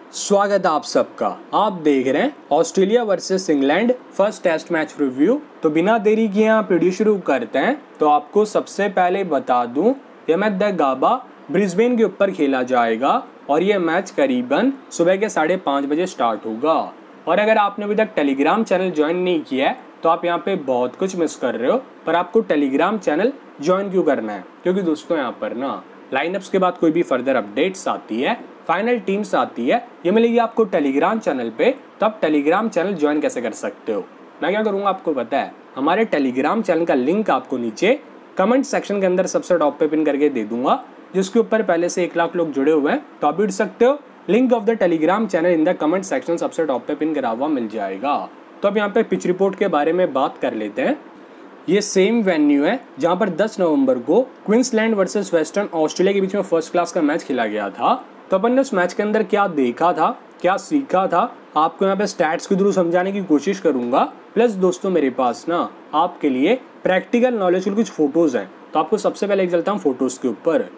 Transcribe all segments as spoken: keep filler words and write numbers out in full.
स्वागत है आप सबका। आप देख रहे हैं Australia versus England first test match review. तो बिना देरी किए आप वीडियो शुरू करते हैं। तो आपको सबसे पहले बता दूं, यह मैच द गाबा ब्रिस्बेन के ऊपर खेला जाएगा और ये मैच करीबन सुबह के साढ़े पाँच बजे स्टार्ट होगा। और अगर आपने अभी तक टेलीग्राम चैनल ज्वाइन नहीं किया है तो आप यहाँ पे बहुत कुछ मिस कर रहे हो। पर आपको टेलीग्राम चैनल ज्वाइन क्यों करना है? क्योंकि दोस्तों यहाँ पर ना लाइनअप्स के बाद कोई भी फर्दर अपडेट्स आती है, फाइनल टीम्स आती है, ये मिलेगी आपको टेलीग्राम चैनल पे। तो आप टेलीग्राम चैनल ज्वाइन कैसे कर सकते हो? मैं क्या करूँगा आपको पता है, हमारे टेलीग्राम चैनल का लिंक आपको नीचे कमेंट सेक्शन के अंदर सबसे टॉप पे पिन करके दे दूंगा, जिसके ऊपर पहले से एक लाख लोग जुड़े हुए हैं। तो आप जुड़ सकते हो। Link of the Telegram channel in the comment section सबसे टॉप पे पिन करा हुआ मिल जाएगा। तो अब यहाँ पे पिच रिपोर्ट के बारे में बात कर लेते हैं। ये सेम वेन्यू है जहाँ पर दस नवंबर को क्वींसलैंड वर्सेस वेस्टर्न ऑस्ट्रेलिया के बीच में फर्स्ट क्लास का मैच खेला गया था। तो अपन ने उस मैच के अंदर क्या देखा था, क्या सीखा था, आपको यहाँ पे स्टैट्स के थ्रू समझाने की कोशिश करूंगा। प्लस दोस्तों मेरे पास ना आपके लिए प्रैक्टिकल नॉलेज के कुछ फोटोज हैं। तो आपको सबसे पहले एक चलता हूँ फोटोज के ऊपर।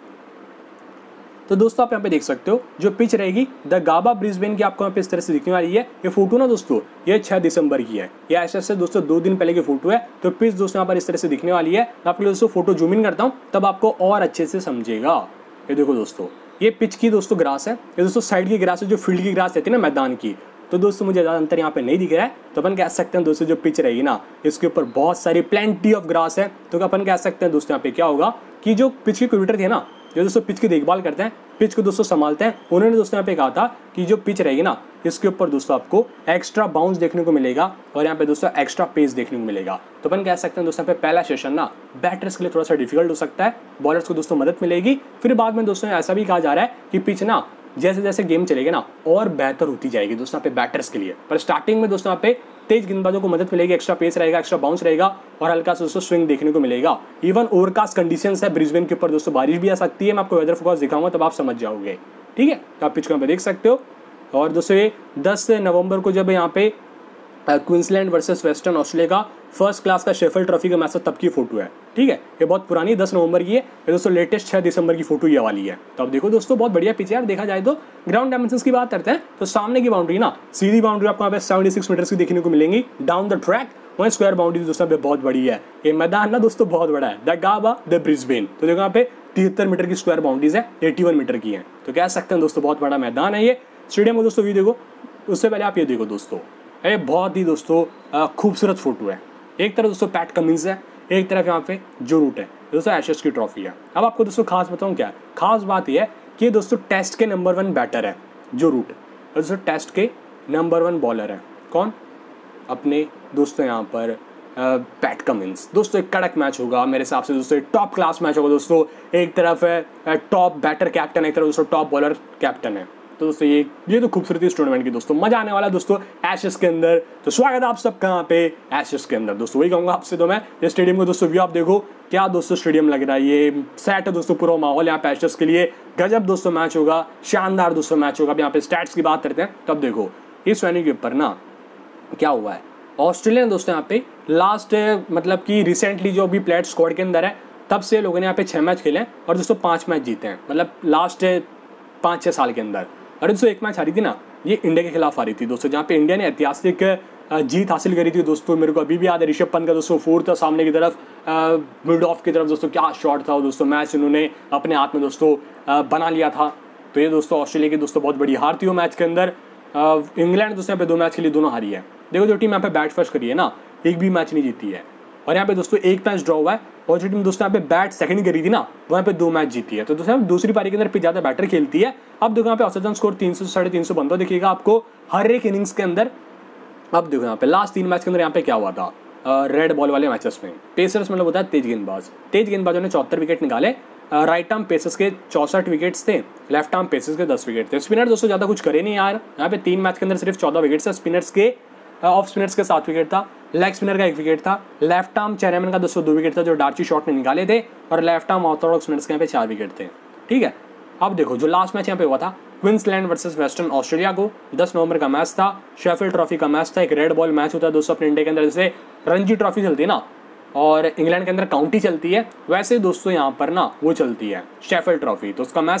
तो दोस्तों आप यहाँ पे देख सकते हो जो पिच रहेगी द गाबा ब्रिस्बेन की, आपको यहाँ पे इस तरह से दिखने वाली है। ये फोटो ना दोस्तों ये छह दिसंबर की है। ये ऐसे ऐसे दोस्तों दो दिन पहले की फोटो है। तो पिच दोस्तों यहाँ पर इस तरह से दिखने वाली है। मैं आपके लिए दोस्तों फोटो जूम इन करता हूँ, तब आपको और अच्छे से समझेगा। ये देखो दोस्तों, ये पिच की दोस्तों ग्रास है। ये दोस्तों साइड की ग्रास है, जो फील्ड की ग्रास रहती है ना मैदान की। तो दोस्तों मुझे ज़्यादा अंतर यहाँ पे नहीं दिख रहा है। तो अपन कह सकते हैं दोस्तों जो पिच रहेगी ना, इसके ऊपर बहुत सारी प्लेंटी ऑफ ग्रास है। तो अपन कह सकते हैं दोस्तों यहाँ पे क्या होगा कि जो पिच के क्यूरेटर थे ना, जो दोस्तों पिच की देखभाल करते हैं, पिच को दोस्तों संभालते हैं, उन्होंने दोस्तों यहाँ पे कहा था कि जो पिच रहेगी ना, इसके ऊपर दोस्तों आपको एक्स्ट्रा बाउंस देखने को मिलेगा और यहाँ पे दोस्तों एक्स्ट्रा पेस देखने को मिलेगा। तो अपन कह सकते हैं दोस्तों यहाँ पे पहला सेशन ना बैटर्स के लिए थोड़ा सा डिफिकल्ट हो सकता है, बॉलर्स को दोस्तों मदद मिलेगी। फिर बाद में दोस्तों ऐसा भी कहा जा रहा है कि पिच ना जैसे जैसे गेम चलेगा ना और बेहतर होती जाएगी दोस्तों यहाँ पे बैटर्स के लिए। पर स्टार्टिंग में दोस्तों यहाँ पे तेज गेंदबाजों को मदद मिलेगी, एक्स्ट्रा पेस रहेगा, एक्स्ट्रा बाउंस रहेगा और हल्का सा दोस्तों स्विंग देखने को मिलेगा। इवन ओवरकास्ट कंडीशंस है ब्रिस्बेन के ऊपर दोस्तों, बारिश भी आ सकती है। मैं आपको वेदर फोरकास्ट दिखाऊंगा तब आप समझ जाओगे। ठीक है, तो आप पिच को यहाँ पे देख सकते हो। और दोस्तों ये दस नवंबर को जब यहाँ पे क्वींसलैंड वर्सेस वेस्टर्न ऑस्ट्रेलिया का फर्स्ट क्लास का शेफील्ड ट्रॉफी का मैच तब की फोटो है। ठीक है, ये बहुत पुरानी दस नवंबर की है। ये दोस्तों लेटेस्ट छह दिसंबर की फोटो ये वाली है। तो अब देखो दोस्तों बहुत बढ़िया पिच है यार। देखा जाए तो ग्राउंड डायमेंशंस की बात करते हैं तो सामने की बाउंड्री ना सीधी बाउंड्री आपको यहाँ पे सेवेंटी सिक्स मीटर की देखने को मिलेंगी डाउन द ट्रैक। वहीं स्क्वायर बाउंड्री दोस्तों पे बहुत बड़ी है। ये मैदान ना दोस्तों बहुत बड़ा है, द गाबा द ब्रिस्बेन। तो देखो यहाँ पे तिहत्तर मीटर की स्क्वायर बाउंड्रीज है, इक्यासी मीटर की है। तो कह सकते हैं दोस्तों बहुत बड़ा मैदान है ये। स्टेडियम को दोस्तों व्यू देखो, उससे पहले आप ये देखो दोस्तों, ये बहुत ही दोस्तों खूबसूरत फोटो है। एक तरफ दोस्तों पैट कमिंस है, एक तरफ यहाँ पे जो रूट है दोस्तों एशेस की ट्रॉफी है। अब आपको दोस्तों खास बताऊँ क्या है, खास बात यह है कि ये दोस्तों टेस्ट के नंबर वन बैटर है जो रूट, दोस्तों टेस्ट के नंबर वन बॉलर है। कौन? अपने दोस्तों यहाँ पर पैट कमिंस। दोस्तों एक कड़क मैच होगा मेरे हिसाब से दोस्तों, एक टॉप क्लास मैच होगा दोस्तों। एक तरफ है टॉप बैटर कैप्टन, एक तरफ दोस्तों टॉप बॉलर कैप्टन है। तो दोस्तों ये ये तो खूबसूरती इस टूर्नामेंट की दोस्तों, मजा आने वाला दोस्तों एशेस के अंदर। तो स्वागत है आप सबका यहाँ पे एशेस के अंदर दोस्तों। वही कहूँगा आपसे तो मैं, ये स्टेडियम को दोस्तों व्यू आप देखो क्या दोस्तों स्टेडियम लग रहा है। ये सेट है दोस्तों, पूरा माहौल यहाँ पे एशेस के लिए। गजब दोस्तों मैच होगा, शानदार दोस्तों मैच होगा। अब यहाँ पे स्टैट्स की बात करते हैं तब देखो इस वेन्यू के ऊपर ना क्या हुआ है। ऑस्ट्रेलिया ने दोस्तों यहाँ पे लास्ट मतलब कि रिसेंटली जो भी प्लेयर स्क्वाड के अंदर है तब से लोगों ने यहाँ पे छः मैच खेले हैं और दोस्तों पाँच मैच जीते हैं, मतलब लास्ट पाँच छः साल के अंदर। अरे दोस्तों एक मैच हारी थी ना, ये इंडिया के खिलाफ हारी थी दोस्तों, जहाँ पे इंडिया ने ऐतिहासिक जीत हासिल करी थी दोस्तों। मेरे को अभी भी याद है ऋषभ पंत का दोस्तों फोर था सामने की तरफ, मिड ऑफ की तरफ दोस्तों, क्या शॉट था दोस्तों। मैच इन्होंने अपने हाथ में दोस्तों बना लिया था। तो ये दोस्तों ऑस्ट्रेलिया की दोस्तों बहुत बड़ी हार थी वो मैच के अंदर। इंग्लैंड दोस्तों यहाँ पे दो मैच के लिए दोनों हारी है। देखो जो टीम यहाँ पे बैट फर्स्ट करी है ना, एक भी मैच नहीं जीती है। और यहाँ पे दोस्तों एक मैच ड्रॉ हुआ है और जो टीम दोस्तों यहाँ पे बैट सेकंड करी थी ना, वो यहाँ पे दो मैच जीती है। तो दोस्तों दूसरी पारी के अंदर पे ज़्यादा बैटर खेलती है। अब देखो यहाँ पे औसतन स्कोर तीन सौ साढ़े तीन सौ बनता देखिएगा आपको हर एक इनिंग्स के अंदर। अब देखो यहाँ पे लास्ट तीन मैच के अंदर यहाँ पे क्या हुआ था, रेड बॉल वाले मैचेस में पेसर्स मतलब होता है तेज गेंदबाज, तेज गेंदबाजों ने चौहत्तर विकेट निकाले। राइट आर्म पेसर्स के चौसठ विकेट्स थे, लेफ्ट आर्म पेसर्स के दस विकेट थे। स्पिनर दोस्तों ज़्यादा कुछ करे नहीं यार, यहाँ पे तीन मैच के अंदर सिर्फ चौदह विकेट्स है। स्पिनर्स के ऑफ स्पिनर्स के सात विकेट था, लेग स्पिनर का एक विकेट था, लेफ्ट आर्म चेयरमैन का दोस्तों दो विकेट था जो डार्ची शॉट ने निकाले थे, और लेफ्ट आर्म ऑर्थोडॉक्स स्पिनर्स के यहाँ पे चार विकेट थे। ठीक है, अब देखो जो लास्ट मैच यहाँ पे हुआ था क्वींसलैंड वर्सेस वेस्टर्न ऑस्ट्रेलिया को, दस नवंबर का मैच था, शेफील्ड ट्रॉफी का मैच था। एक रेड बॉल मैच होता है दोस्तों अपने इंडिया के अंदर, जैसे रणजी ट्रॉफी चलती है ना और इंग्लैंड के अंदर काउंटी चलती है, वैसे दोस्तों यहाँ पर ना वो चलती है शेफील्ड ट्रॉफी। तो उसका मैच था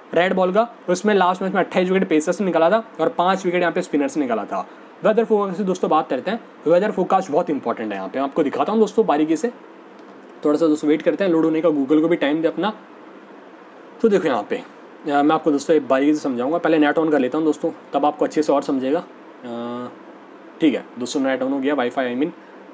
रेड बॉल का, उसमें लास्ट मैच में अट्ठाईस विकेट पेसर्स ने निकाला था और पाँच विकेट यहाँ पे स्पिनर्स ने निकाला था। वेदर फोकास्ट से दोस्तों बात करते हैं, वेदर फोकास्ट बहुत इंपॉर्टेंट है यहाँ पे, आपको दिखाता हूँ दोस्तों बारीकी से, थोड़ा सा दोस्तों वेट करते हैं, लोड होने का, गूगल को भी टाइम दे अपना। तो देखो यहाँ पे मैं आपको दोस्तों एक बारीकी से समझाऊंगा, पहले नेट ऑन कर लेता हूँ दोस्तों, तब आपको अच्छे से और समझेगा। ठीक है दोस्तों, नेट ऑन हो गया, वाईफाई आई मीन।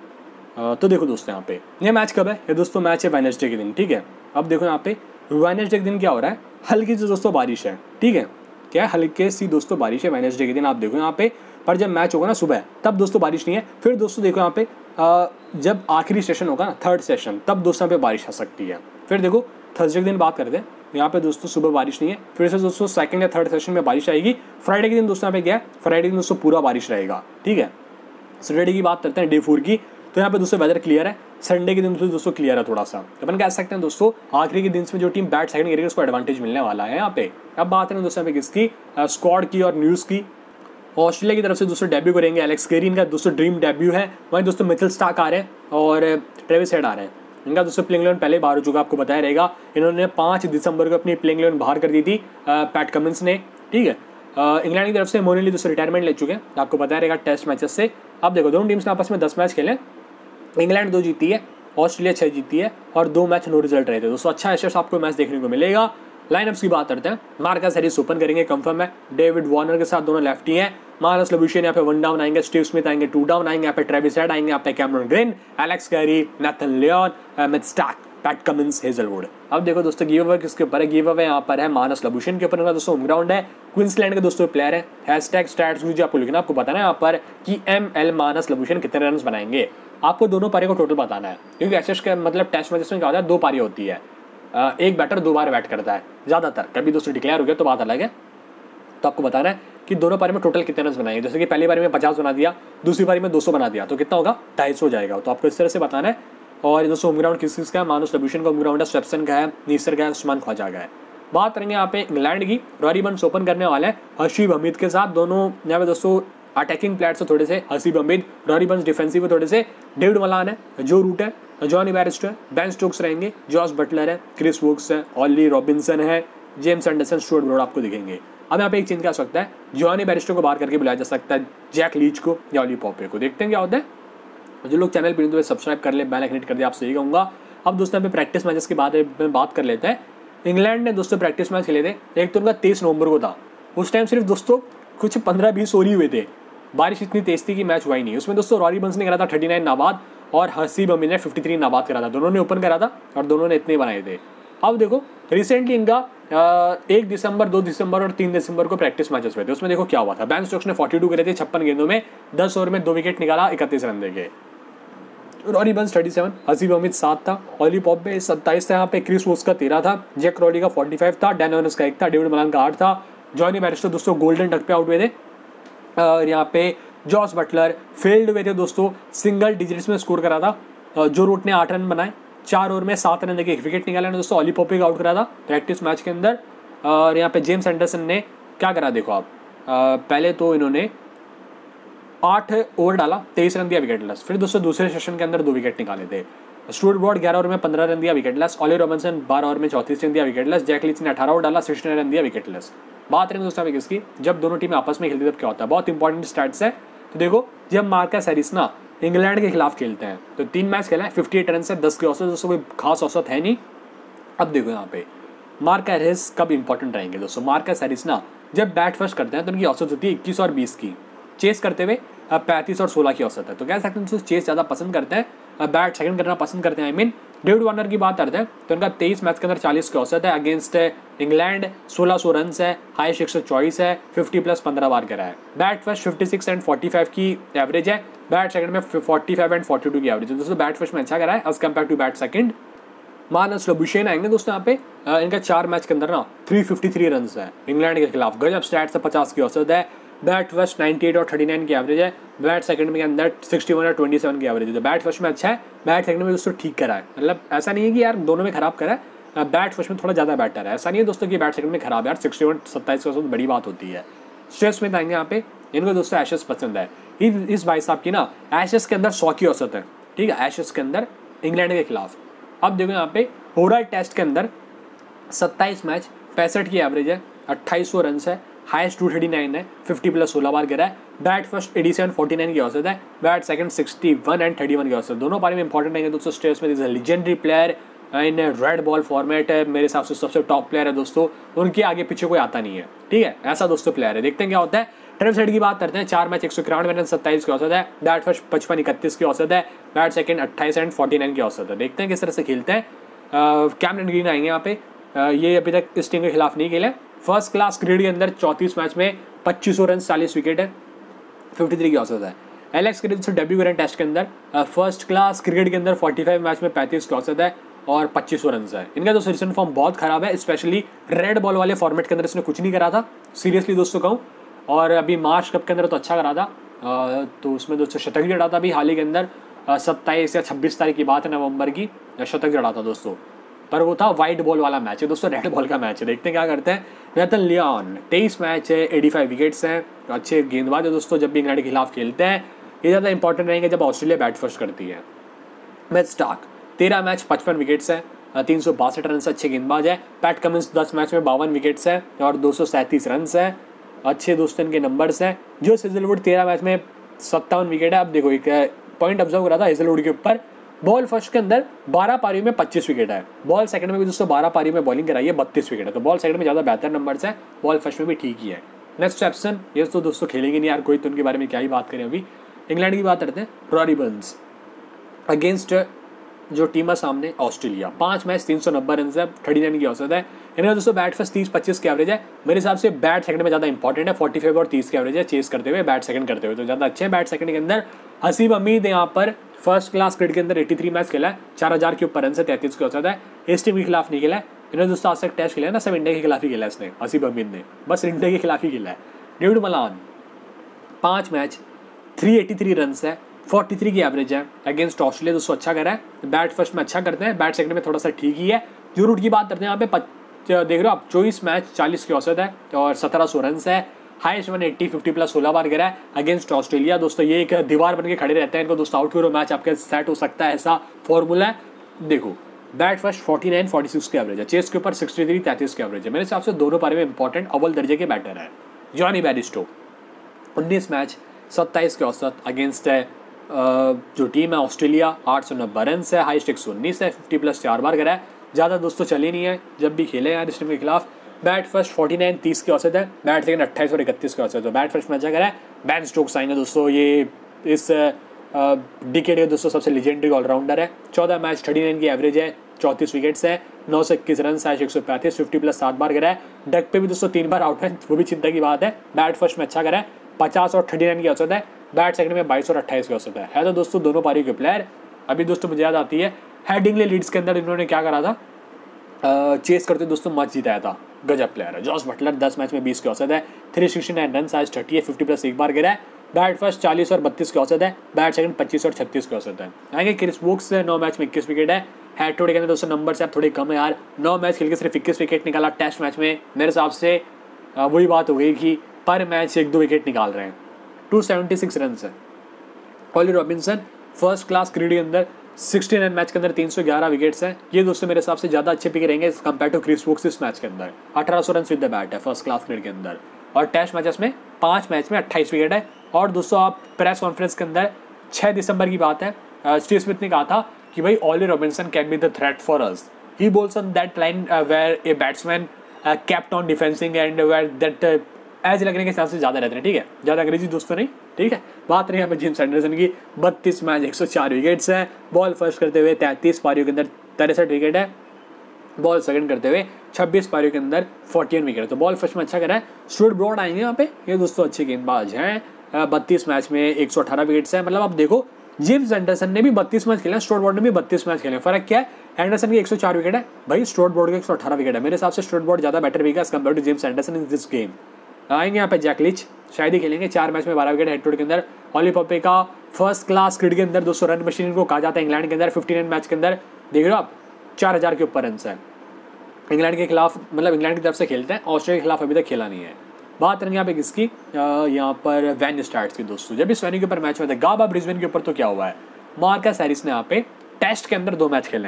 तो देखो दोस्तों यहाँ पे ये मैच कब है, ये दोस्तों मैच है वेडनेसडे के दिन। ठीक है, अब देखो यहाँ पे वेडनेसडे के दिन क्या हो रहा है, हल्की सी दोस्तों बारिश है। ठीक है, क्या है, हल्के सी दोस्तों बारिश है वेडनेसडे के दिन। आप देखो यहाँ पे, पर जब मैच होगा ना सुबह, तब दोस्तों बारिश नहीं है। फिर दोस्तों देखो यहाँ पे आ, जब आखिरी सेशन होगा ना, थर्ड सेशन, तब दोस्तों यहाँ पे बारिश आ सकती है। फिर देखो थर्सडे के दिन बात करते हैं, यहाँ पे दोस्तों सुबह बारिश नहीं है। फिर से दोस्तों सेकंड या थर्ड सेशन में बारिश आएगी। फ्राइडे के दिन दोस्तों यहाँ पे क्या है, फ्राइडे के दिन दोस्तों पूरा बारिश रहेगा। ठीक है, सैटरडे की बात करते हैं, डे फोर की, तो यहाँ पे दोस्तों वेदर क्लियर है। संडे के दिन तो दोस्तों क्लियर है थोड़ा सा, तो अपन कह सकते हैं दोस्तों आखिरी के दिन में जो टीम बैट सेकंड करेगी उसको एडवांटेज मिलने वाला है यहाँ पे। अब बात करें दोस्तों यहाँ पे किसकी, स्क्वाड की और न्यूज़ की। ऑस्ट्रेलिया की तरफ से दोस्तों डेब्यू करेंगे एलेक्स कैरी, इनका दोस्तों ड्रीम डेब्यू है। वहीं दोस्तों मिचेल स्टार्क आ रहे हैं और ट्रेविस हेड आ रहे हैं। इनका दोस्तों प्लेइंग इलेवन पहले बाहर हो चुका, आपको बताया रहेगा। इन्होंने पाँच दिसंबर को अपनी प्लेइंग इलेवन बाहर कर दी थी पैट कमिंस ने। ठीक है, इंग्लैंड की तरफ से मोनिली दोस्तों रिटायरमेंट ले चुके हैं, आपको बताया रहेगा टेस्ट मैचेस से। अब देखो दोनों टीम्स ने आपस में दस मैच खेले, इंग्लैंड दो जीती है, ऑस्ट्रेलिया छः जीती है और दो मैच नो रिजल्ट रहे थे दोस्तों। अच्छा एशेस आपको मैच देखने को मिलेगा। लाइनअप्स की बात करते हैं, मार्कस हैरिस ओपन करेंगे, कंफर्म है। डेविड वार्नर के साथ दोनों लेफ्टी हैं। मार्कस लबुशेन यहाँ पे वन डाउन आएंगे, स्टीव स्मिथ आएंगे टू डाउन आएंगे, यहाँ पे ट्रेविस हेड आएंगे, यहाँ पे Cameron Green, Alex Carey, Nathan Lyon, Mitchell Starc, Pat Cummins, Hazlewood. अब देखो दोस्तों गिव अवे किसके ऊपर है, गिव अवे यहाँ पर है मार्कस लबुशेन के ऊपर। इनका दोस्तों होम ग्राउंड है, क्वींसलैंड के दोस्तों प्लेयर है। हैशटैग स्टैट्स मुझे आपको लिखना, आपको बताना है यहाँ पर कि एम एल मार्कस लबुशेन कितने रन बनाएंगे। आपको दोनों पारी को टोटल बताना है, क्योंकि एशेस का मतलब टेस्ट मैचेस में क्या होता है, दो पारी होती है, एक बैटर दो बार बैट करता है ज़्यादातर, कभी दोस्तों डिक्लेयर हो गया तो बात अलग है। तो आपको बताना है कि दोनों पारी में टोटल कितने रन बनाएंगे। जैसे कि पहली पारी में पचास बना दिया, दूसरी पारी में दो सौ बना दिया, तो कितना होगा, ढाई सौ हो जाएगा। तो आपको इस तरह से बताना है। और दोस्तों होम ग्राउंड किस किसका है, मार्कस लबुशेन का होम ग्राउंड है, स्वेप्सन का है, नीसर का है, उस्मान ख्वाजा का है। बात करेंगे यहाँ पे इंग्लैंड की, रॉरी बर्न्स ओपन करने वाले हैं हर्षीब हमीद के साथ। दोनों यहाँ पे दोस्तों अटैकिंग प्लेयर से थोड़े से, Haseeb Hameed, Rory Burns defensive थोड़े से, डेविड मलान है, जो रूट है, जॉनी बैरिस्टो है, बेन स्टोक्स रहेंगे, जॉस बटलर है, क्रिस वोक्स है, ऑली रॉबिन्सन है, जेम्स एंडरसन, स्टुअर्ट ब्रॉड आपको दिखेंगे। अब यहाँ पे एक चेंज क्या सकता है, जॉनी बैरिस्टो को बाहर करके बुलाया जा सकता है, जैक लीच को या ऑली पॉपे को। देखते हैं क्या होता है। जो लोग चैनल पर तो सब्सक्राइब कर ले, बेल आइकन हिट कर दिया, आपसे यही कहूँगा। अब दोस्तों यहाँ पे प्रैक्टिस मैचेस के बारे में बात कर लेते हैं। इंग्लैंड ने दोस्तों प्रैक्टिस मैच खेले थे, एक तो उनका तेईस नवंबर को था। उस टाइम सिर्फ दोस्तों कुछ पंद्रह बीस ओवर ही हुए थे, बारिश इतनी तेज थी कि मैच हुआ ही नहीं। उसमें दोस्तों रॉरी बर्न्स ने करा था थर्टी नाइन नाबाद और हर्षीब हमीद ने फिफ्टी थ्री नाबाद करा था। दोनों ने ओपन करा था और दोनों ने इतने बनाए थे। अब देखो रिसेंटली इनका एक दिसंबर, दो दिसंबर और तीन दिसंबर को प्रैक्टिस मैचेस हुए थे। उसमें देखो क्या हुआ था, बेन स्टोक्स ने फोर्टी टू करे थे छप्पन गेंदों में, दस ओवर में दो विकेट निकाला, इकतीस रन देके। Rory Burns thirty seven, Haseeb Hameed सात था, ऑली पॉपे सत्ताईस था, यहाँ पे क्रिस वोक्स का तेरह था, जैक क्रॉली का फोर्टी फाइव था, डैन एवन्स का एक था, डेविड मलान का आठ था, जॉनी बैरिस्टो दोस्तों गोल्डन डक पे आउट हुए थे। और यहाँ पे जॉस बटलर फेल्ड हुए थे दोस्तों, सिंगल डिजिट्स में स्कोर करा था। जो रूट ने आठ रन बनाए, चार ओवर में सात रन देके एक विकेट निकाला दोस्तों, ऑली पॉपे का आउट करा था प्रैक्टिस मैच के अंदर। और यहाँ पे जेम्स एंडरसन ने क्या करा, देखो आप, आ, पहले तो इन्होंने आठ ओवर डाला, तेईस रन दिया विकेटलेस। फिर दोस्तों दूसरे सेशन के अंदर दो विकेट निकाले थे। स्टुअर्ट ब्रॉड ग्यारह ओवर में पंद्रह रन दिया विकेटलेस, ऑली रॉबिन्सन बारह ओवर में चौंतीस रन दिया विकेटलेस, जैक लीच ने अठारह ओवर डाला, सिक्सटीन रन दिया विकेटलेस। बात करें दोस्तों किसकी, जब दोनों टीमें आपस में खेलती तब क्या होता है, बहुत इंपॉर्टेंट स्टैट्स है। तो देखो जब मार्कस हैरिस ना इंग्लैंड के खिलाफ खेलते हैं तो तीन मैच खेला है, फिफ्टी एट रन से, दस के औसत, दोस्तों कोई खास औसत है नहीं। अब देखो यहाँ पे मार्कस हैरिस कब इंपॉर्टेंट रहेंगे दोस्तों, मार्कस हैरिस ना जब बैट फर्स्ट करते हैं तो उनकी औसत होती है इक्कीस और बीस की, चेस करते हुए पैंतीस और सोलह की औसत है। तो कह सकते हैं दोस्तों चेस ज़्यादा पसंद करते हैं, बैट सेकंड करना पसंद करते हैं। आई मीन डेविड वार्नर की बात करते हैं तो उनका तेईस मैच के अंदर चालीस की औसत है, अगेंस्ट इंग्लैंड सोलह सौ रन है, हाई एक सौ चौबीस है, फिफ्टी प्लस पंद्रह बार करा है। Bat first fifty six and forty five की एवरेज है, बैट सेकंड में forty five and forty two की एवरेज है। दोस्तों बैट फर्स्ट में अच्छा करा है as compare to bat second. Marcus Labuschagne आएंगे दोस्तों यहाँ पे, इनका चार मैच के अंदर ना तीन सौ तिरेपन रन है इंग्लैंड के खिलाफ, गजब स्टैट्स है, पचास की औसत है। बैट फर्स्ट अट्ठानवे और उनतालीस की एवरेज है, बैट सेकंड में के अंदर इकसठ और सत्ताईस की एवरेज है। तो बैट फर्स्ट में अच्छा है, बैट सेकंड में दोस्तों ठीक करा है, मतलब ऐसा नहीं है कि यार दोनों में खराब करा है, बैट फर्स्ट में थोड़ा ज़्यादा बेटर है, ऐसा नहीं है दोस्तों कि बैट सेकंड में खराब है यार, इकसठ और सत्ताईस की औसत बड़ी बात होती है। स्ट्रेस में आएंगे यहाँ पे, इनको दोस्तों एशेस पसंद है। इस भाई साहब की ना एशेस के अंदर सौ की औसत है, ठीक है, एशेस के अंदर इंग्लैंड के खिलाफ। अब देखो यहाँ पे ओवरऑल टेस्ट के अंदर सत्ताईस मैच पैंसठ की एवरेज है, अट्ठाईस सौ रन है, हाईएस्ट टू थर्टी नाइन है, फिफ्टी प्लस सोलह बार गिरा है। Bat first eighty seven forty nine की औसत है, bat second sixty one and thirty one की औसत, दोनों पारी में इंपॉर्टेंट नहीं है दोस्तों। स्टेट्स में is a legendary player in red ball format है, मेरे हिसाब से सबसे टॉप प्लेयर है दोस्तों, उनके आगे पीछे कोई आता नहीं है, ठीक है, ऐसा दोस्तों प्लेयर है। देखते हैं क्या होता है। ट्रेविस हेड की बात करते हैं, चार मैच एक सौ इक्यानवे रन सत्ताईस की औसत है, बैट फर्स्ट पचपन इकतीस की औसत है, बैट सेकंड अट्ठाईस एंड फोर्टी नाइन की औसत है। देखते हैं किस तरह से खेलते हैं। कैमरन ग्रीन आएंगे यहाँ पे, आ, ये अभी तक इस टीम के खिलाफ नहीं खेले। फर्स्ट क्लास क्रिकेट के अंदर चौंतीस मैच में पच्चीस सौ रन चालीस विकेट है, फिफ्टी थ्री की औसत है। एलेक्स क्रिस डेब्यू करें टेस्ट के अंदर, फर्स्ट क्लास क्रिकेट के अंदर पैंतालीस मैच में पैंतीस की औसत है और पच्चीस सौ रन है। इनका दोस्तों रिसेंट फॉर्म बहुत खराब है, स्पेशली रेड बॉल वाले फॉर्मेट के अंदर इसने कुछ नहीं करा था, सीरियसली दोस्तों कहूँ। और अभी मार्च कप के अंदर तो अच्छा करा था, तो उसमें दोस्तों शतक भी जड़ा था अभी हाल ही के अंदर, सत्ताईस या छब्बीस तारीख की बात है नवंबर की, शतक जड़ा था दोस्तों, पर वो था वाइट बॉल वाला मैच है दोस्तों, रेड बॉल का मैच है। देखते हैं क्या करते हैं। नेथन लियोन तेईस मैच है, पचासी विकेट्स हैं, अच्छे गेंदबाज है दोस्तों। जब भी इंग्लैंड के खिलाफ खेलते हैं ये ज़्यादा इंपॉर्टेंट रहेंगे जब ऑस्ट्रेलिया बैट फर्स्ट करती है। मैच स्टार्क तेरह मैच पचपन विकेट्स है, तीन सौ बासठ रन से, अच्छे गेंदबाज है। पैट कमिंस दस मैच में बावन विकेट्स है और दो सौ सैंतीस रन है, अच्छे दोस्तों इनके नंबर्स हैं। जो हेजलवुड तेरह मैच में सत्तावन विकेट है। अब देखो एक पॉइंट ऑब्जर्व करा था हेजलवुड के ऊपर, बॉल फर्स्ट के अंदर बारह पारियों में पच्चीस विकेट है, बॉल सेकंड में भी दोस्तों बारह पारियों में बॉलिंग कराई है, बत्तीस विकेट है, तो बॉल सेकंड में ज़्यादा बेहतर नंबर्स है, बॉल फर्स्ट में भी ठीक ही है। नेक्स्ट एप्सन, ये तो दोस्तों खेलेंगे नहीं यार कोई, तो उनके बारे में क्या ही बात करें। अभी इंग्लैंड की बात करते हैं। रॉरी बर्न्स अगेंस्ट जो टीम है सामने ऑस्ट्रेलिया, पांच मैच तीन सौ नब्बे रन है, थर्टी नाइन की औसत है। इनका दोस्तों बैट फर्स्ट तीस पच्चीस की एवरेज है, मेरे हिसाब से बैट सेकंड में ज़्यादा इंपॉर्टेंट है, फोर्टी फाइव और तीस की एवरेज है, चेस करते हुए बैट सेकंड करते हुए तो ज़्यादा अच्छे हैं बैट सेकंड के अंदर। हसीब हमीद यहाँ पर फर्स्ट क्लास क्रिकेट के अंदर तिरासी मैच खेला है, चार हज़ार के ऊपर रन से, तैंतीस की औसत है। इस टीम के खिलाफ नहीं खेला है इन्होंने दोस्तों, आज तक टेस्ट खेला है ना, सब इंडिया के खिलाफ ही खेला है इसने, हसीब हमीद ने बस इंडिया के खिलाफ ही खेला है। डेविड मलान पाँच match three eighty three run है, तैंतालीस की एवरेज है, अगेंस्ट ऑस्ट्रेलिया दोस्तों अच्छा करा है। बैट फर्स्ट में अच्छा करते हैं, बैट सेकंड में थोड़ा सा ठीक ही है। जो रूट की बात करते हैं यहाँ पे देख रहे हो आप, चौबीस मैच चालीस की औसत है और सत्रह सौ रन है, highest one eighty, fifty plus सोलह बार गिरा है अगेंस्ट ऑस्ट्रेलिया। दोस्तों ये एक दीवार बन के खड़े रहते हैं, इनको दोस्तों आउट करो मैच आपके सेट हो सकता है, ऐसा फॉर्मूला है। देखो bat first forty nine forty six की एवरेज है, चेस के ऊपर सिक्सटी थ्री तैंतीस की एवरेज है, मेरे हिसाब से दोनों पारी में इंपॉर्टेंट अव्वल दर्जे के बैटर है। जॉनी बैरिस्टो उन्नीस मैच सत्ताईस की औसत अगेंस्ट है जो टीम है ऑस्ट्रेलिया, आठ सौ नब्बे रन है, हाईएस्ट एक सौ उन्नीस है, फिफ्टी प्लस चार बार करा है, ज़्यादा दोस्तों चले नहीं है जब भी खेले यार इस टीम के खिलाफ। बैट फर्स्ट फोर्टी नाइन तीस की औसत है, बैट सेकंड अट्ठाईस और इकतीस की औसत है, बैट फर्स्ट में अच्छा करा है। बैन स्टोक्स आएंगे दोस्तों, ये इस डिकेड के दोस्तों सबसे लीजेंडरी ऑलराउंडर है, चौदह मैच थर्टी नाइन की एवरेज है, चौंतीस विकेट्स है, नौ सौ इक्कीस रन है, एक सौ पैंतीस, फिफ्टी प्लस सात बार करा है। डक पे भी दोस्तों तीन बार आउट है, वो भी चिंता की बात है। बैट फर्स्ट में अच्छा करा है, पचास और थर्टी नाइन की औसत है, बैट सेकंड में बाईस और अट्ठाईस की औसत है। है तो दोस्तों दोनों पारी के प्लेयर। अभी दोस्तों मुझे याद आती है हेडिंगले लीड्स के अंदर इन्होंने क्या करा था, चेस करते दोस्तों मैच जिताया था, गजब प्लेयर है। जॉस बटलर दस मैच में बीस की औसत है, three sixty nine run size thirty है, फिफ्टी प्लस एक बार गिरा है, बैट फर्स्ट चालीस और बत्तीस की औसत है, बैट सेकंड पच्चीस और छत्तीस की औसत है। आएंगे क्रिस वोक्स नौ मैच में इक्कीस विकेट है, हेड टू डे के अंदर दोस्तों नंबर से आप थोड़े कम है यार, नौ मैच खेल के सिर्फ इक्कीस विकेट निकाला टेस्ट मैच में, मेरे हिसाब से वही बात हो गई कि पर मैच एक दो विकेट निकाल रहे हैं। टू सेवेंटी सिक्स रन है। Ollie Robinson first class cricket के अंदर सिक्सटी नाइन मैच के अंदर तीन सौ ग्यारह विकेट्स हैं, ये दोस्तों मेरे हिसाब से ज़्यादा अच्छे पिक रहेंगे कंपेयर टू क्रिस वोक्स इस मैच के अंदर। अठारह सौ रन विद द बैट है फर्स्ट क्लास क्रिकेट के अंदर, और टेस्ट मैचेस में पाँच मैच में अट्ठाईस विकेट है। और दोस्तों आप प्रेस कॉन्फ्रेंस के अंदर छः दिसंबर की बात है, स्टीव स्मिथ ने कहा था कि भाई Ollie Robinson can be the threat for us, he bowls on that line where a batsman kept on defensing and where that edge लगने के चांसेस ज़्यादा रहते हैं, ठीक है, ज़्यादा अंग्रेजी दोस्तों नहीं, ठीक है। बात रही है यहाँ पे जेम्स एंडरसन की, बत्तीस मैच एक सौ चार विकेट्स हैं, बॉल फर्स्ट करते हुए तैंतीस पारियों के अंदर तिरसठ विकेट है, बॉल सेकंड करते हुए छब्बीस पारियों के अंदर फोर्टीन विकेट है, तो बॉल फर्स्ट में अच्छा करा है। स्टुअर्ट ब्रॉड आएंगे यहाँ पे, ये दोस्तों अच्छे गेंदबाज हैं, बत्तीस मैच में एक सौ अठारह विकेट्स हैं, मतलब आप देखो जेम्स एंडरसन ने भी बत्तीस मैच खेले, स्टुअर्ट ब्रॉड ने भी बत्तीस मैच खेले, फर्क क्या है, एंडरसन की एक सौ चार विकेट है भाई, स्टुअर्ट ब्रॉड के एक सौ अठारह विकेट है, मेरे हिसाब से स्टुअर्ट ब्रॉड ज़्यादा better wicket compare to James Anderson in this game. आएंगे यहाँ पे जैक लीच, शायद ही खेलेंगे, चार मैच में बारह विकेट हेड टू हेड के अंदर। ऑली पॉपे का फर्स्ट क्लास क्रिकेट के अंदर दोस्तों रन मशीन को कहा जाता है इंग्लैंड के अंदर, फिफ्टी नाइन मैच के अंदर देख रहे हो आप चार हज़ार के ऊपर रन है, इंग्लैंड के खिलाफ, मतलब इंग्लैंड की तरफ से खेलते हैं, ऑस्ट्रेलिया के खिलाफ अभी तक खेला नहीं है। बात करेंगे यहाँ पे किसकी, यहाँ पर वैन स्टार्ट्स की दोस्तों, जब इस वैन्यू के ऊपर मैच हुआ था गाबा ब्रिस्बेन के ऊपर, तो क्या हुआ है, मार्कस हैरिस ने यहाँ पे टेस्ट के अंदर दो मैच खेले हैं,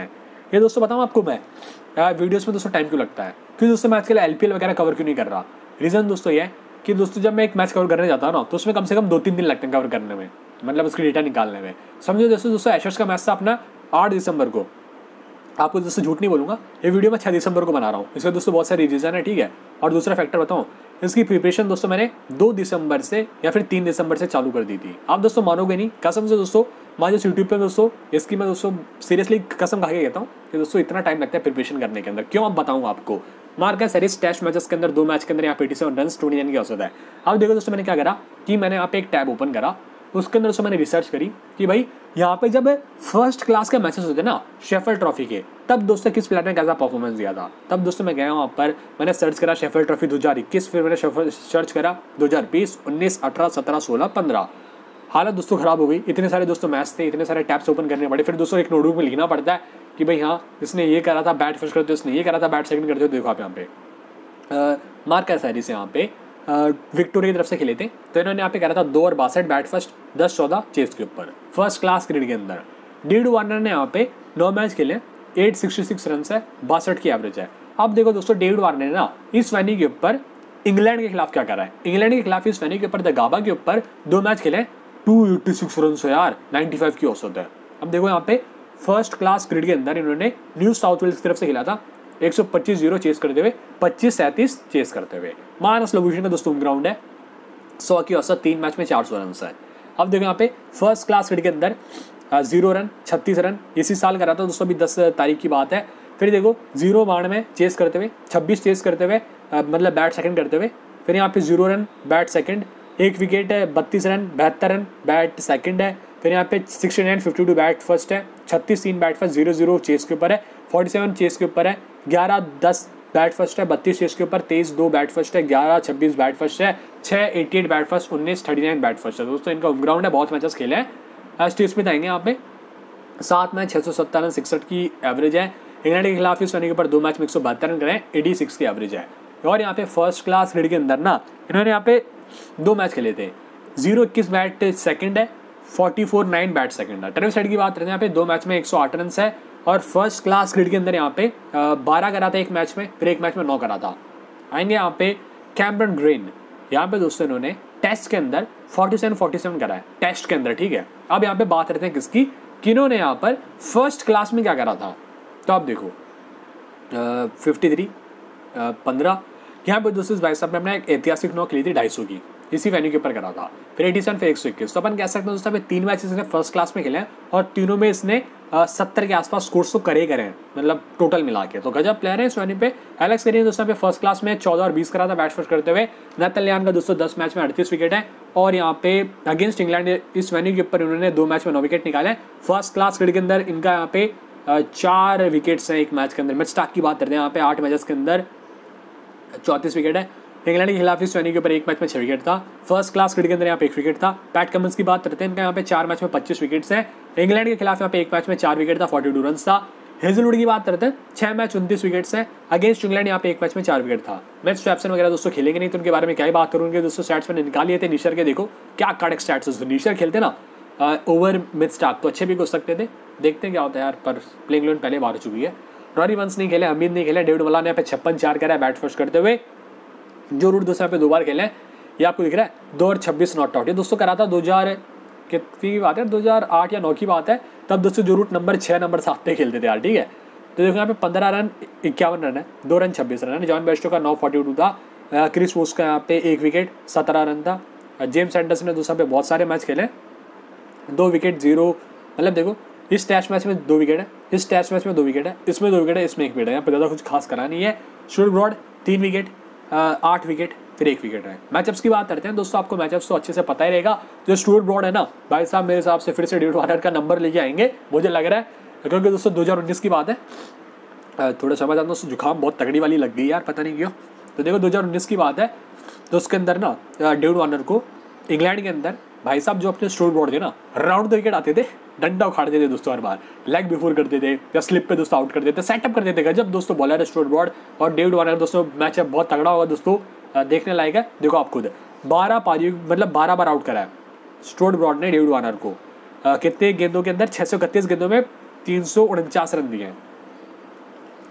ये दोस्तों बताऊँ आपको मैं वीडियोस में दोस्तों टाइम क्यों लगता है, क्योंकि दोस्तों मैं आजकल एलपीएल वगैरह कवर क्यों नहीं कर रहा। रीज़न दोस्तों ये है कि दोस्तों जब मैं एक मैच कवर करने जाता हूँ ना तो उसमें कम से कम दो तीन दिन लगते हैं कवर करने में, मतलब उसकी डेटा निकालने में। समझो दोस्तों दोस्तों एशेस का मैच था अपना आठ दिसंबर को, आपको दोस्तों झूठ नहीं बोलूँगा, ये वीडियो मैं छः दिसंबर को बना रहा हूँ। इसका दोस्तों बहुत सारी रीज़न है, ठीक है। और दूसरा फैक्टर बताऊँ, इसकी प्रिपरेशन दोस्तों मैंने दो दिसंबर से या फिर तीन दिसंबर से चालू कर दी थी। आप दोस्तों मानोगे नहीं, कसम से दोस्तों हमारे जो यूट्यूब पे दोस्तों इसकी मैं दोस्तों सीरियसली कसम खा के कहता हूँ कि दोस्तों इतना टाइम लगता है प्रिपरेशन करने के अंदर। क्यों अब बताऊँ आपको। मार्का सीरीज टेस्ट मैचेस के अंदर दो मैच के अंदर यहाँ पे eighty seven run twenty nine की औसत है। अब देखो दोस्तों मैंने क्या करा कि मैंने यहाँ पे एक टैब ओपन करा, उसके अंदर दोस्तों मैंने रिसर्च करी कि भाई यहाँ पे जब फर्स्ट क्लास के मैचेस होते हैं ना शेफील्ड ट्रॉफी के, तब दोस्तों किस प्लेयर ने कैसा परफॉर्मेंस दिया था। तब दोस्तों मैं गया वहाँ पर, मैंने सर्च करा शेफील्ड ट्रॉफी दो हज़ार इक्कीस, फिर मैंने सर्च करा दो हज़ार बीस, उन्नीस, अठारह, सत्रह, सोलह, पंद्रह। हालत दोस्तों खराब हो गई, इतने सारे दोस्तों मैच थे, इतने सारे टैब्स ओपन करने पड़े। फिर दोस्तों एक नोटबुक में लिखना पड़ता है कि भाई हाँ इसने ये करा था बैट फर्स्ट करते हो, इसने ये करा था बैट सेकंड करते हो। देखो आप यहाँ पे मार्का सीरीज यहाँ पे विक्टोरिया की तरफ से खेले थे, तो इन्होंने यहाँ पे करा था दो और बासठ बैट फर्स्ट, दस चौदह चेस के ऊपर फर्स्ट क्लास क्रिकेट के अंदर। डेविड वार्नर ने यहाँ पे नौ मैच खेले, आठ सौ छियासठ रन है, बासठ की एवरेज है। अब देखो दोस्तों डेविड वार्नर ने ना इस वेन्यू के ऊपर इंग्लैंड के खिलाफ क्या करा है, इंग्लैंड के खिलाफ इस वेन्यू के ऊपर द गाबा के ऊपर दो मैच खेले, दो सौ छियासी रन से यार, पचानवे की औसत है। अब देखो यहाँ पे फर्स्ट क्लास क्रिकेट के अंदर इन्होंने न्यू साउथ वेल्स की तरफ से खेला था, एक सौ पच्चीस जीरो चेस करते हुए, पच्चीस सैंतीस चेस करते हुए। मानस लोबूशन का दोस्तों ग्राउंड है, सौ की औसत, तीन मैच में चार सौ रन है। अब देखो यहाँ पे फर्स्ट क्लास क्रिकेट के अंदर जीरो रन, छत्तीस रन इसी साल करा था दोस्तों, अभी दस तारीख की बात है। फिर देखो जीरो बाढ़ में चेस करते हुए, छब्बीस चेस करते हुए, मतलब बैट सेकंड करते हुए। फिर यहाँ पे जीरो रन बैट सेकंड, एक विकेट है, बत्तीस रन, बहत्तर रन बैट सेकंड है। फिर यहाँ पे sixty nine fifty two bat first है, छत्तीस तीन bat first, zero zero chase के ऊपर है, फोर्टी सेवन चेस के ऊपर है, ग्यारह दस बैट फर्स्ट है, बत्तीस चेस के ऊपर, तेईस दो बैट फर्स्ट है, ग्यारह छब्बीस बैट फर्स्ट है, छः एटी एट बैट फर्स्ट, उन्नीस थर्टी नाइन बैट फर्स्ट है। दोस्तों इनका होम ग्राउंड है, बहुत मैचेस खेले हैं। स्टीव स्मिथ आएंगे यहाँ पे, सात मैच छः सौ सत्तर रन, सिक्सठ की एवरेज है। इंग्लैंड के खिलाफ इस वेन्यू के ऊपर दो मैच में एक सौ बहत्तर रन करें, एटी सिक्स की एवरेज है। और यहाँ पे फर्स्ट क्लास क्रिकेट के अंदर ना इन्होंने यहाँ पे दो मैच खेले थे, जीरो इक्कीस बैट सेकंड है, forty four nine bat second है। टर्फ साइड की बात करते हैं, यहाँ पे दो मैच में एक सौ आठ रन है। और फर्स्ट क्लास क्रिकेट के अंदर यहाँ पे बारह करा था एक मैच में, फिर एक मैच में नौ करा था। आएंगे यहाँ पे कैमरन ग्रीन, यहाँ पे दोस्तों इन्होंने टेस्ट के अंदर फोर्टी सेवन फोर्टी सेवन करा है टेस्ट के अंदर, ठीक है। अब यहाँ पे बात करते हैं किसकी, किन्होंने यहाँ पर फर्स्ट क्लास में क्या करा था। तो आप देखो फिफ्टी थ्री पंद्रह, यहाँ पे दोस्तों भाई साहब ने अपना एक ऐतिहासिक नौ खेली थी ढाई सौ की, इसी वेन्यू के ऊपर करा था। फिर एटी सेवन फिर एक सौ इक्कीस। तो अपन कह सकते हैं दोस्तों तीन मैच इसने फर्स्ट क्लास में खेले हैं और तीनों में इसने सत्तर के आसपास स्कोर्स तो करे करे हैं, मतलब टोटल मिला के। तो गजब प्लेयर है इस वेन्यू पे। एलेक्स कैरिन दोस्तों पे फर्स्ट क्लास में चौदह और बीस करा था बैट फर्स्ट करते हुए। नेथनयान का दोस्तों दस मैच में अड़तीस विकेट है। और यहाँ पे अगेंस्ट इंग्लैंड इस वेन्यू के ऊपर उन्होंने दो मैच में नौ विकेट निकाले। फर्स्ट क्लास क्रिकेट के अंदर इनका यहाँ पे चार विकेट्स हैं एक मैच के अंदर। मैच स्टार्ट की बात करते हैं, यहाँ पे आठ मैचेस के अंदर चौंतीस विकेट है। इंग्लैंड के खिलाफ इस वेन्यू के ऊपर एक मैच में छह विकेट था। फर्स्ट क्लास क्रिकेट के अंदर यहाँ पे एक विकेट था। पैट कमिंस की बात करते हैं, इनका यहाँ पे चार मैच में पच्चीस विकेट्स हैं। इंग्लैंड के खिलाफ यहाँ पे एक मैच में चार विकेट था, फोर्टी टू रन था। हेजलवुड की बात करते हैं, छह मैच उनतीस विकेट्स हैं। अगेंस्ट इंग्लैंड यहाँ पे एक मैच में चार विकेट था। मैच स्वैप्सन वगैरह दोस्तों खेलेंगे नहीं, तो उनके बारे में क्या ही बात करूँ। उनके दोस्तों स्टैट्स मैंने निकाल लिए थे निशर के, देखो क्या कड़क स्टैट्स है। निशर खेलते ना ओवर मिड स्टार्क तो अच्छे भी हो सकते थे, देखते हैं क्या होता है यार। पर प्लेइंग इलेवन पहले बार चुकी है। रॉरी वंस नहीं खेले, हमीद नहीं खेले, डेविड मलान ने यहाँ पे छप्पन चार करा है बैट फर्स्ट करते हुए। जो रूट दोस्तों यहाँ पे दो बार खेले हैं, ये आपको दिख रहा है, दो और छब्बीस नॉट आउट। ये दोस्तों करा था दो हजार कितनी बात है, दो हजार आठ या नौ की बात है। तब दोस्तों जो रूट नंबर छः नंबर सात पे खेलते थे यार, ठीक है। तो देखो यहाँ पे पंद्रह रन इक्यावन रन है, दो रन छब्बीस रन है। जॉन बेस्टो का नौ फोर्टी टू था। क्रिस वोस का यहाँ पे एक विकेट सत्रह रन था। जेम्स एंडरसन ने दोस्तों पे बहुत सारे मैच खेले, दो विकेट जीरो, मतलब देखो इस टेस्ट मैच में दो विकेट है, इस टेस्ट मैच में दो विकेट है, इसमें दो विकेट है, इसमें एक विकेट है। यहाँ पे ज़्यादा कुछ खास करा नहीं है। स्टुअर्ट ब्रॉड तीन विकेट, आठ विकेट, फिर एक विकेट है। मैचअप्स की बात करते हैं दोस्तों, आपको मैचअप्स तो अच्छे से पता ही रहेगा। जो स्टुअर्ट ब्रॉड है ना भाई साहब, मेरे हिसाब से फिर से डेविड वार्नर का नंबर लेके आएंगे मुझे लग रहा है, क्योंकि दोस्तों दो हज़ार उन्नीस की बात है। थोड़ा समझ आता दोस्तों, जुकाम बहुत तगड़ी वाली लग गई यार, पता नहीं क्यों। तो देखो दो हज़ार उन्नीस की बात है, तो उसके अंदर ना डेविड वार्नर को इंग्लैंड के अंदर भाई साहब जो अपने स्टुअर्ट ब्रॉड थे ना, राउंड द विकेट आते थे, डंडा उखाड़ते थे दोस्तों हर बार, लेग बिफोर करते थे या स्लिप पे दोस्तों आउट कर देते, सेटअप कर देते। गजब दोस्तों बॉलर है स्टुअर्ट ब्रॉड। और डेविड वार्नर दोस्तों मैच अब बहुत तगड़ा होगा दोस्तों, देखने लायक है। देखो आप खुद बारह पारी मतलब बारह बार आउट करा है स्टुअर्ट ब्रॉड ने डेविड वार्नर को। कितने गेंदों के अंदर, छः सौ इकतीस गेंदों में तीन सौ उनचास रन दिए हैं।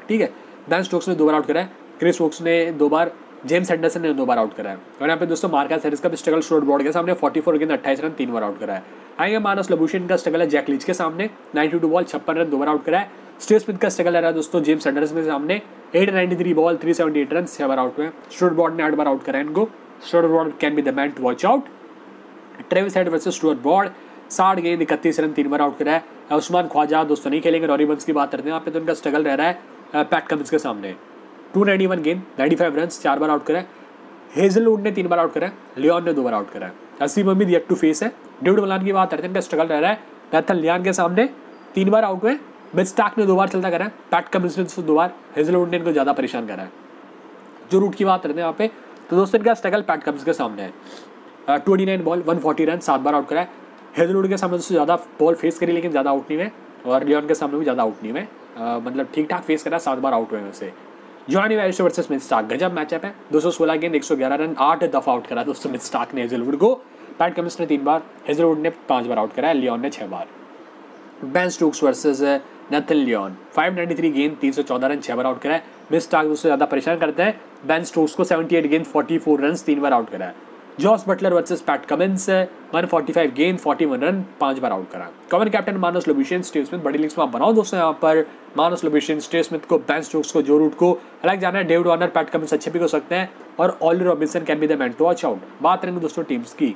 ठीक है। बेन स्टोक्स ने दो बार आउट करा है, क्रिस वोक्स ने दो बार, जेम्स एंडरसन ने दो बार आउट करा है। और यहाँ पे दोस्तों मार्कस हैरिस का भी स्ट्रगल स्टुअर्ट ब्रॉड के सामने चौवालीस गेंद अट्ठाईस रन तीन बार आउट करा है। आएंगे मार्नस लाबुशेन का स्ट्रगल है जैक लीच के सामने बानवे बॉल छप्पन रन दो बार आउट करा है। स्टीव स्मिथ का स्ट्रगल रहा है दोस्तों जेम्स एंडरसन के सामने आठ सौ तिरानवे बॉल तीन सौ अठहत्तर रन छह बार आउट हुए। स्टुअर्ट ब्रॉड ने आठ बार आउट करा है इनको। Stuart Broad can be the man to watch out. Travis Head versus Stuart Broad साठ गेंद इकतीस रन तीन बार आउट करा है। उस्मान ख्वाजा दोस्तों नहीं खेलेंगे, रॉरी बंस की बात करते हैं यहाँ पे, तो उनका स्ट्रगल रह रहा है पैट कमिंस के सामने दो सौ इक्यानवे गेंद पचानवे रन चार बार आउट करा है। हेजलवुड ने तीन बार आउट करा है, लियोन ने दो बार आउट करा है। Haseeb Hameed yet to face है। डेविड मलान की बात करते हैं, इनका स्ट्रगल रह रहा है नैथन लियान के सामने तीन बार आउट हुए। बिल स्टार्क ने दो बार चलता करा है, पैट कमिंस ने दो बार, हेजलवुड ने इनको ज़्यादा परेशान करा है। जो रूट की बात करते हैं यहाँ पे, तो दोस्तों इनका स्ट्रगल पैट कमिंस के सामने है। Twenty nine ball one forty run सात बार आउट करा है। हेजलवुड के सामने दोस्तों ज़्यादा बॉल फेस करी लेकिन ज़्यादा आउट नहीं हुए, और लियोन के सामने भी ज़्यादा आउट नहीं हुए, मतलब ठीक ठाक फेस करा, सात बार आउट हुए वैसे। जॉनी वेलिश वर्सेस मिथ स्टार्क गजब मैचअप है। दो सौ सोलह गेंद एक सौ ग्यारह रन आठ दफा आउट करा दोस्तों मिथ स्टार्क ने हेजलवुड को। पैट कमिंस ने तीन बार, हेजलवुड ने पांच बार आउट करा है, लियोन ने छह बार। Ben Stokes versus Nathan Lyon पाँच सौ तिरानवे गेंद तीन सौ चौदह रन छह बार आउट करा है। मिथ स्टार्क उससे ज़्यादा परेशान करते हैं। बेन स्टोक्स को अठहत्तर गेंद चौवालीस रन तीन बार आउट करा है। Jos Buttler versus Pat Cummins एक सौ पैंतालीस गेंद इकतालीस रन पांच बार आउट करा। Common captain Marnus Labuschagne, Steve Smith, बड़ी लीग्स में आप बनाओ दोस्तों यहाँ पर मार्नस लाबुशेन, स्टीव स्मिथ को, बेन स्टोक्स को, जो रूट को अलग जाना है। डेविड वार्नर, पैट कमिंस अच्छे भी हो सकते हैं, और Ollie Robinson can be the man to watch out. बात करेंगे दोस्तों टीम्स की।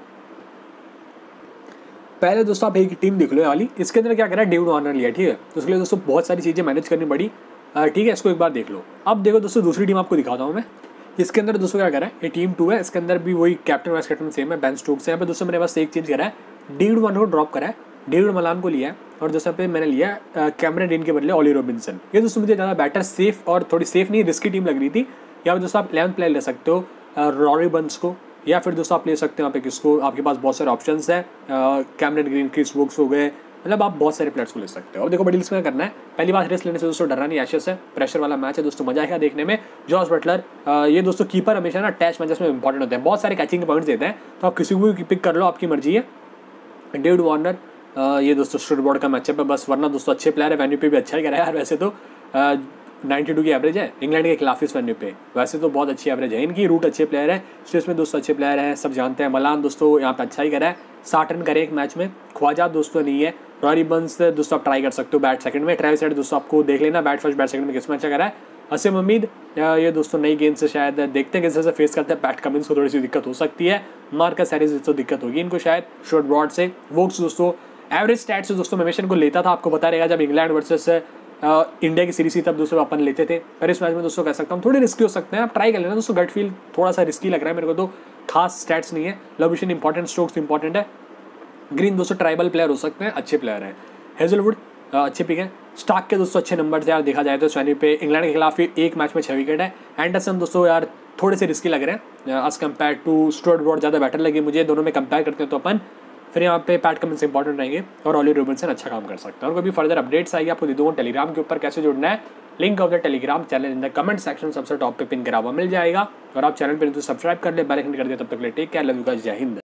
पहले दोस्तों आप एक टीम देख लो वाली, इसके अंदर क्या करा है, डेविड वार्नर लिया, ठीक है। तो उसके लिए दोस्तों बहुत सारी चीज़ें मैनेज करनी पड़ी, ठीक है। इसको एक बार देख लो। अब देखो दोस्तों दूसरी टीम आपको दिखाता हूँ मैं। इसके अंदर दोस्तों क्या करा है, ये टीम टू है, इसके अंदर भी वही कैप्टन वाइस कैप्टन सेम है, बेन स्टोक्स है। यहाँ पे दोस्तों मैंने बस एक चीज़ करा है, डेविड वार्नर को ड्रॉप करा है, डेविड मलान को लिया है, और दोस्तों पे मैंने लिया कैमरन ग्रीन के बदले ऑली रॉबिन्सन। ये दोस्तों मुझे ज़्यादा बेटर, सेफ और थोड़ी सेफ नहीं रिस्की टीम लग रही थी। यहाँ पे दोस्तों आप इलेवंथ प्लेयर ले सकते हो रॉरी बंस को, या फिर दोस्तों आप ले सकते हो यहाँ पे किसको, आपके पास बहुत सारे ऑप्शन है, कैमरन ग्रीन, क्रिस वोक्स हो गए, मतलब आप बहुत सारे प्लेयर्स को ले सकते हो। और देखो बड़ी लीग्स में करना है, पहली बार रेस्ट लेने से दोस्तों डरना नहीं, एशेस है, प्रेशर वाला मैच है दोस्तों, मजा आएगा देखने में। जॉस बटलर, ये दोस्तों कीपर हमेशा ना टेस्ट मैचेस में इंपॉर्टेंट होते हैं, बहुत सारे कैचिंग के पॉइंट्स देते हैं, तो आप किसी को भी पिक कर लो, आपकी मर्जी है। डेविड वार्नर, ये दोस्तों स्टुअर्ट ब्रॉड का मैचअप है बस, वरना दोस्तों अच्छे प्लेयर है, वेन्यू पे भी अच्छा ही करा है यार। वैसे तो बानवे की एवरेज है इंग्लैंड के खिलाफ इस वेन्यू पे, वैसे तो बहुत अच्छी एवरेज है इनकी। रूट अच्छे प्लेयर है, स्टेट्स में दोस्तों अच्छे प्लेयर हैं, सब जानते हैं। मलान दोस्तों यहाँ पे अच्छा ही करा है, साठ रन करे एक मैच में। ख्वाजा दोस्तों नहीं है। रॉरी बंस दोस्तों आप ट्राई कर सकते हो बैट सेकंड में। ट्रेविस हेड दोस्तों आपको देख लेना बैट फर्स्ट बैट सेकंड में किस में अच्छा करा है। असीम अमीद, ये दोस्तों नई गेंद से शायद देखते हैं किस से फेस करते हैं। पैट कमिंस को थोड़ी सी दिक्कत हो सकती है। मार्कस हैरिस दोस्तों दिक्कत होगी इनको शायद शॉर्ट ब्रॉड से। वोक्स दोस्तों एवरेज स्टैट से दोस्तों हमेशा इनको लेता था, आपको पता रहेगा जब इंग्लैंड वर्सेस इंडिया की सीरीज थी तब दोस्तों अपन लेते थे। पर इस मैच में दोस्तों कह सकता हूँ थोड़े रिस्की हो सकते हैं, आप ट्राई कर लेना दोस्तों। गट फील थोड़ा सा रिस्की लग रहा है मेरे को, तो खास स्टैट्स नहीं है। लाबुशेन इंपॉर्टेंट, स्टोक्स इंपॉर्टेंट है। ग्रीन दोस्तों ट्राइबल प्लेयर हो सकते हैं, अच्छे प्लेयर हैं। हेजलवुड अच्छे पिक है। स्टार्क के दोस्तों अच्छे नंबर थे यार, देखा जाए तो स्वैनी पे इंग्लैंड के खिलाफ एक मैच में छः विकेट है। एंडरसन दोस्तों यार थोड़े से रिस्की लग रहे हैं as compare to Stuart Broad, ज़्यादा बेटर लगे मुझे। दोनों में कंपेयर करते हैं तो अपन फिर यहाँ पे पैट कमिंस इंपॉर्टेंट रहेंगे, और ऑली रॉबिन्सन अच्छा काम कर सकते हैं। और कोई भी फर्दर अपडेट्स आएगी आपको दे दूँगा टेलीग्राम के ऊपर। कैसे जुड़ना है, link of the Telegram channel in the comment section सबसे टॉप पे पिन करा हुआ मिल जाएगा। और आप चैनल पर तो सब्सक्राइब कर ले, बेल आइकन कर दिया, तब तक ले take care, love you guys, जय हिंद।